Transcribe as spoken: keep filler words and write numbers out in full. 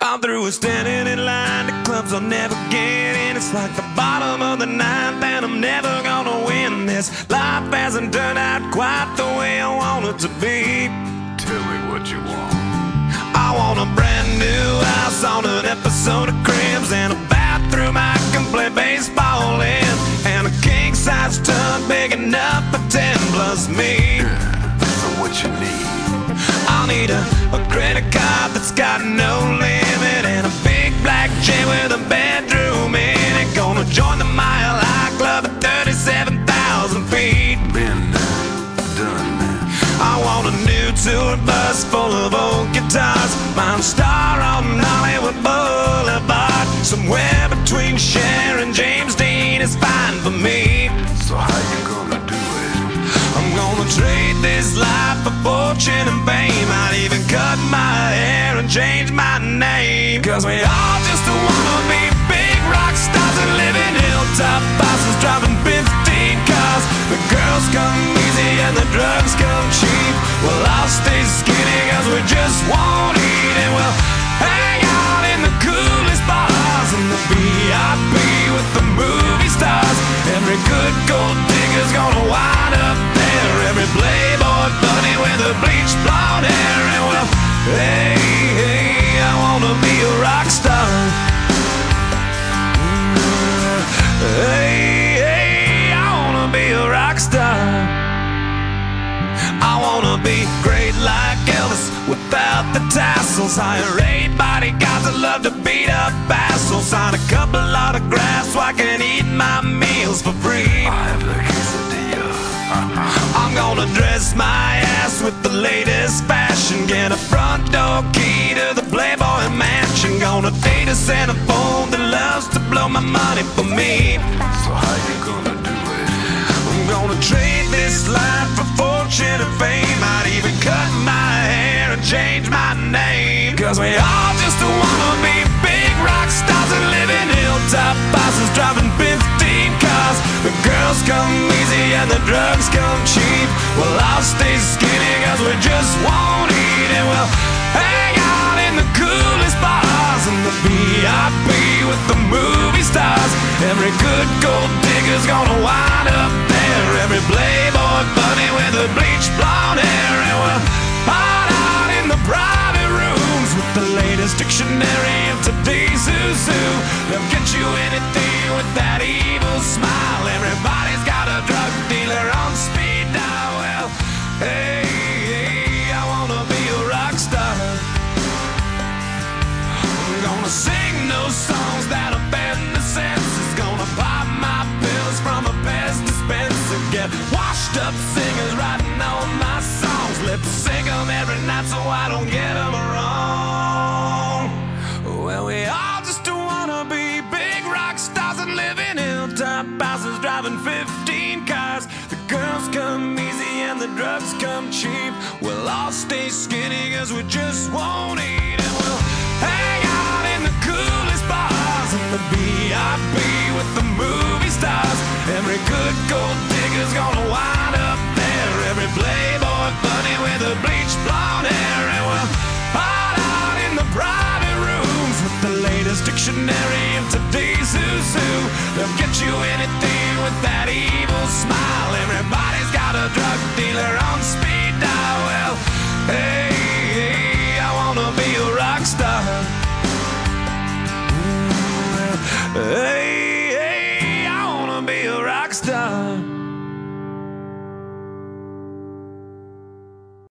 All through we're standing in line to clubs I'll never get in. It's like the bottom of the ninth and I'm never gonna win this. Life hasn't turned out quite the way I want it to be. Tell me what you want. I want a brand new house on an episode of Cribs, and a bathroom I can play baseball in, and a king-size tub big enough for ten plus me. Yeah, so what you need? I'll need a, a credit card that's got no limit, and a big black jet with a bedroom in it. Gonna join the Mile High Club at thirty-seven thousand feet. Been done that. I want a new tour bus full of old guitars, mine star on Hollywood Boulevard. Somewhere between Cher and James Dean is fine for me. So how you gonna do it? I'm gonna trade this life for fortune and fame. I'd even cut my hair and change my name, 'cause we all just wanna be big rock stars and live in hilltop bosses, driving fifteen cars. The girls come easy and the drugs come cheap. Well, I'll stay skinny 'cause we just won't eat, and we'll hang out in the coolest bars in the V I P with the movie stars. Every good gold digger's gonna wind up there, every playboy bunny with a bleached blonde hair. And well, hey, hey, I wanna be a rock star. Hey, hey, I wanna be a rock star. I wanna be great like Elvis without the tassels. Hire eight bodyguards that love to beat up assholes. Sign a couple autographs so I can eat my meals for free. I have the quesadilla. I'm gonna dress my ass with the latest fashion, get a front door key to the Playboy Mansion. Gonna date a centerfold that loves to blow my money for me. So how you gonna do it? I'm gonna trade this life for fortune and fame. I'd even cut my hair and change my name, 'cause we all just wanna be big rock stars and live in hilltop bosses, driving fifteen cars. The girls come easy and the drugs come cheap. Well, I'll stay skinny 'cause we just won't eat, and we'll hang out in the coolest bars in the V I P with the movie stars. Every good gold digger's gonna wind up there, every playboy bunny with a bleached blonde hair. And we'll hide out in the private rooms with the latest dictionary of today's who's who. They'll get you anything with that evil smile. Everybody's got a drug dealer on speed dial. Well, hey, hey, I wanna be a rock star. I'm gonna sing those songs that offend the senses. Gonna pop my pills from a Pez dispenser. Get washed up singers writing all my songs. Lip sync them every night so I don't get them wrong. Well, we all just wanna be big rock stars and live in hilltop houses, driving fifteen cars. The girls come easy and the drugs come cheap. We'll all stay skinny 'cause we just won't eat, and we'll hang out in the coolest bars in the V I P with the movie stars. Every good gold digger's gonna wind up there, every playboy bunny with a bleached blonde hair. And we'll hide out in the private rooms with the latest dictionary of today's who's who. They'll get you anything with that evil smile. Everybody's got a drug dealer on speed dial. Well, hey, hey, I wanna be a rock star. Hey.